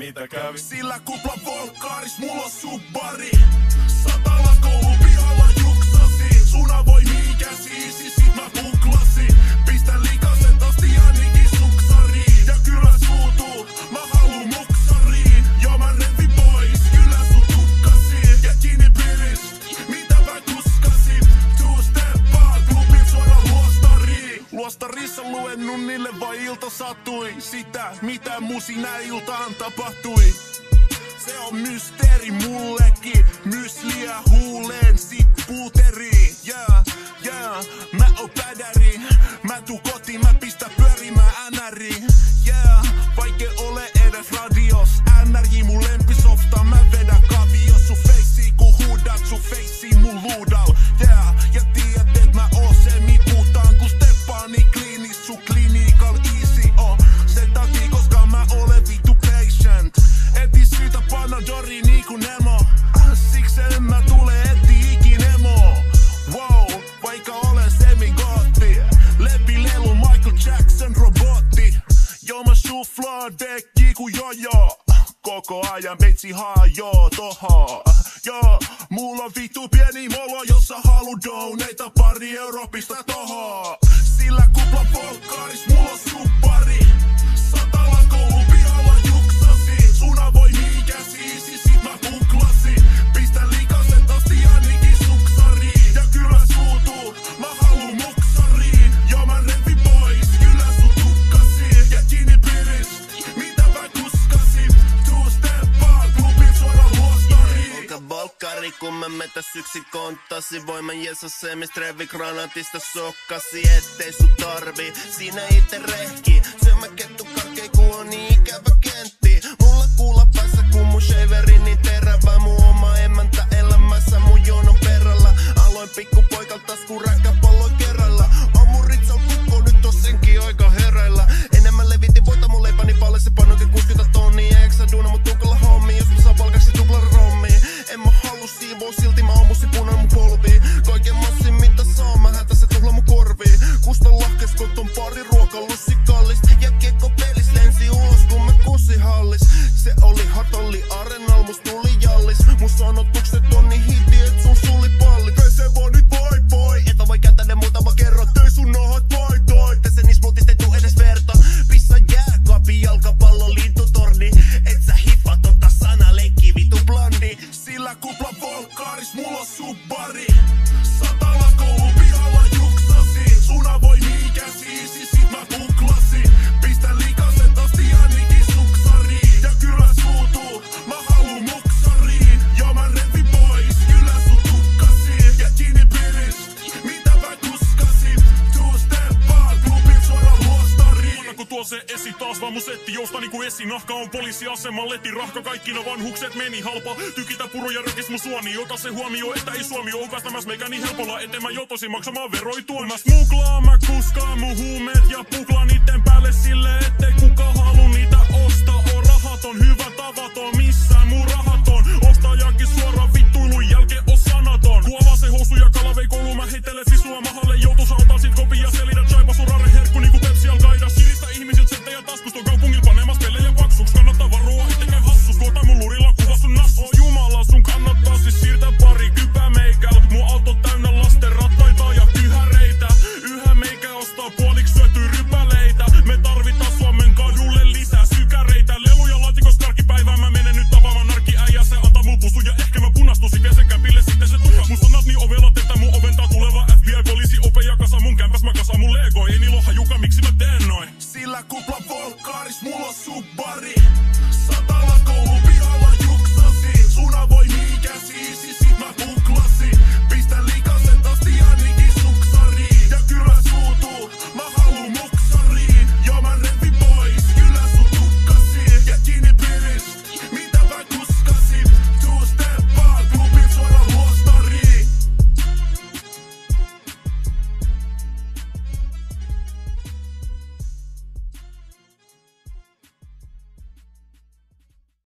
mitä kävi. Sillä kupla volkkaaris mulla on subbari. Satalla koulupihalla juksasi. Suna voi miikäsi, sit mä buklasin. Pistä likaset asti ainakin suksariin. Ja kyllä suutuu, mä haluun muksariin. Joo mä revi pois, kyllä sun tukkasiin. Ja kiinni pirist, mitä mä kuskasin. Two step back, klubin suoraan luostariin. Luostarissa luennut niille vai ilta satui. Sitä, mitä musinä iltaan tapahtui. Se on mysteeri mullekin. Mysliä huuleen, sit puuteriin. Yeah, mä oon pädäri. Mä tuu kotiin, mä pistä pyörimään NRiin. Vaikke ole edes radios. NRJ mun lempisofta, mä vedän kavio. Sun feissi ku huudat, sun feissi mun luudal. Ja tiedät et mä oon se, mi puhutaan ku Stepani kliinis. Sun klinikal easy sen takia, koska mä olen vittu patient. Eti syytä Panadori niinku Nemo. Siksi en mä tule eti ikin emo. Wow, vaikka olen semigootti. Lepilelu Michael Jackson robotti. Joo mä shufflaan dekki ku jojo. Koko ajan meitsi haajoo tohon. Joo, mulla on vittu pieni molo, jos sä halu doneita pari euroa pistä tohon. Sillä kupla volkkaaris mulla on subbari. Satalla koulupihalla juksasi. Suna voi miikäsi, sit mä buklasin. Pistä likaset asti ainakin suksariin. Ja kyllä suutuu, mä haluun muksariin. Joo mä revi pois, kyllä sun tukkasiin. Ja kiinni pirist, mitä mä kuskasin. Two step back, klubin suoraan luostariin. Olka volkkari, kun mä metäs yksi konttasi. Voin mä jeesa se, mistä revi granatista sokkasi. Ettei sun tarvi, siinä ite rehki. Syö mä kettu karkei, ku on niin ikävä kentti. Mulla kuulla päässä, kun mun shaveri niin terävä. Mun oma emäntä elämässä, mun jonon perällä. Aloin pikkupoikalta tasku räkkäpalloi kerralla. On mun ritsal kukko, nyt on senkin aika hereillä. Enemmän levitin voita mun leipäni palle, se painokin 60 tonnia. Eikö sä duuna mut tukalla hommiin, jos mä saan palkaksi tuplan rommiin. En mä halua siivoa, silti mä aamusin punan mun polviin. Kaiken massin mitä saa, mä hätäsen tuhla mun korviin. Kustan lahkes koton pari ruokalussi kallis. Ja kiekko pelis lensi ulos kun mä kusihallis. Se oli hatolli arenal, mus tuli jallis. Mun sanotukset on niin hiti, et sun suli palli. Tee se vaan nyt boy. Et mä voi käyttää ne muuta, mä kerron. Tee sun nahat toi. Tässä niis multista ei tuu edes verta. Pissa jääkaapi, jalkapallo, liittotorni. Et sä hiffaa tota sana, leikki vitu blondi. Sillä kupla volkkaaris mulla on subbari. Satalla koulupihalla juksasi. Suna voi miikäsi, sit mä buklasin. Pistä likaset asti ainakin suksariin. Ja kyllä suutuu, mä haluun muksariin. Joo mä revi pois, kyllä sun tukkasiin. Ja kiinni pirist, mitä mä kuskasin. Two step back, klubin suoraan luostariin. Annako tuo se esi taas vaan mun setti jousta niinku esinahka on poliisiaseman leti rahka. Kaikkina vanhukset meni halpa. Tykitä puruja rökis mun suoni. Ota se huomio, että ei Suomi oo päästämäs meikä niin helpolla. Eteen mä joutosin maksamaan veroituon. Mä smuglaan, mä kuskaan mun huumeet ja puklaan itten päälle sille, ettei kuka halu niitä ostaa. On rahaton, hyvä tavaton, missään mun rahaton. Ostajakin suoraan